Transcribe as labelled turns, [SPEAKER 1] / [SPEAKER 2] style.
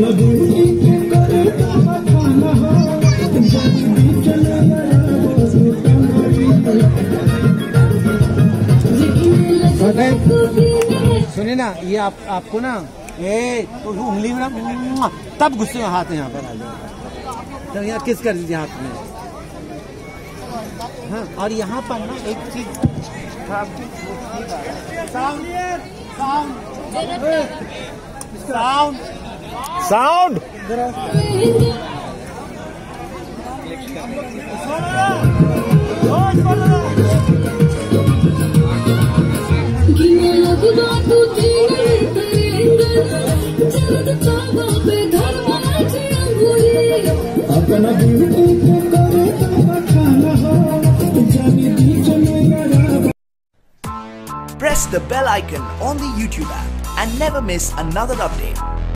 [SPEAKER 1] सुनिए ना, ये आपको ना तो उंगली में ना तब गुस्से में हाथ यहाँ पर आ जाएगा, तो यहाँ किस कर दीजिए हाथ में। हाँ, और यहाँ पर ना एक चीज
[SPEAKER 2] sound
[SPEAKER 3] Press the bell icon on the YouTube app and never miss another update.